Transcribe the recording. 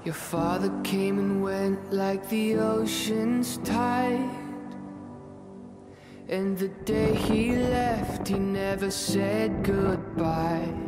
Your father came and went like the ocean's tide, and the day he left, he never said goodbye.